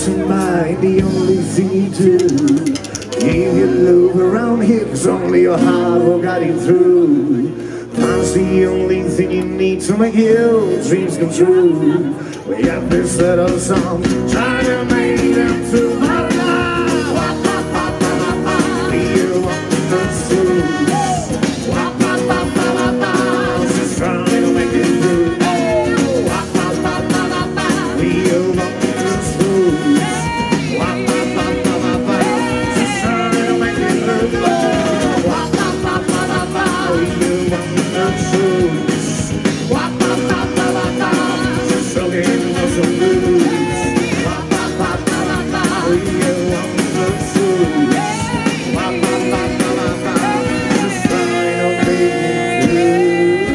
peace of mind, the only thing you do. Give your love around here, cause only your heart will guide you through. Time's the only thing you need to make your dreams come true. We have this little song, trying to make them through my life. You want the truth. Just trying to make it through. We want the truth. Just trying to make it through. We want the truth. Just looking for some blues. We want the truth. Just trying to make it through.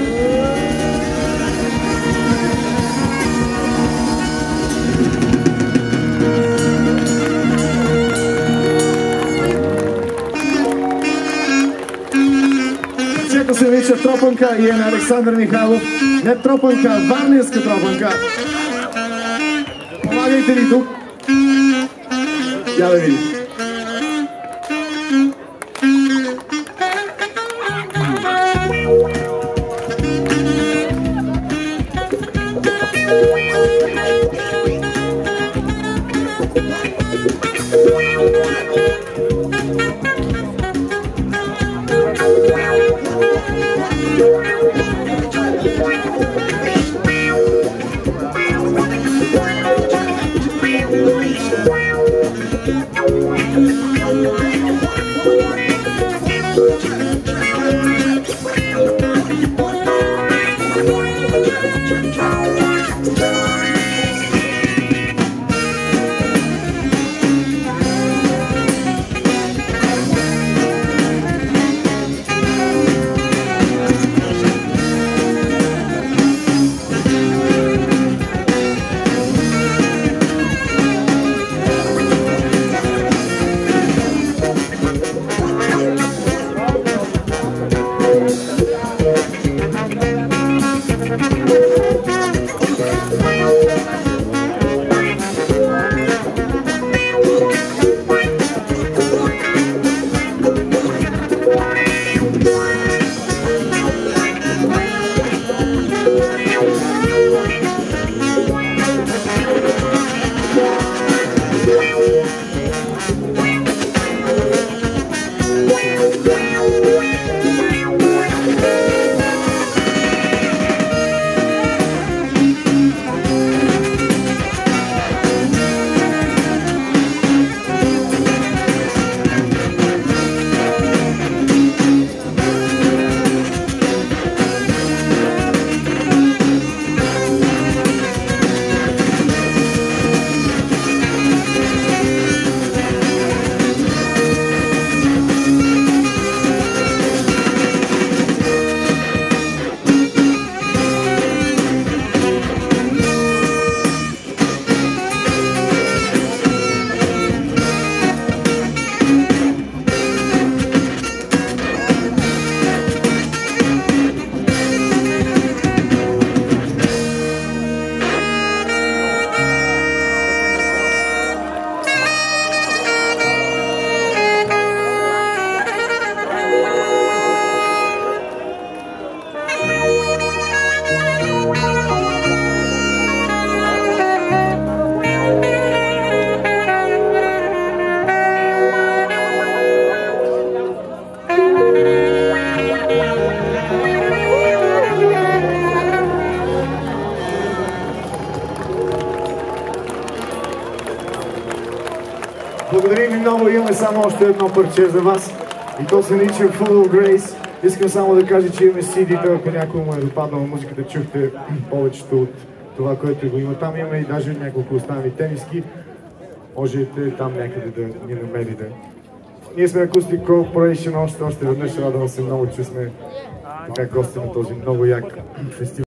Чека се вече Тропанка и е на Александър Михайлов. Не Тропанка, Варненска Тропанка. Помагайте ни тук. Я да видим. Благодарим ви много, имаме само още едно парче за вас и то се нарича Full of Grace. Искам само да кажа, че имаме CD-та, ако някой му е допаднала музиката, чухте повечето от това, което го има. Там имаме и даже няколко останали тениски. Можете там някъде да ни намерите. Ние сме Acoustic Corporation, още веднъж радвам се много, че сме така гости на този много як фестивал.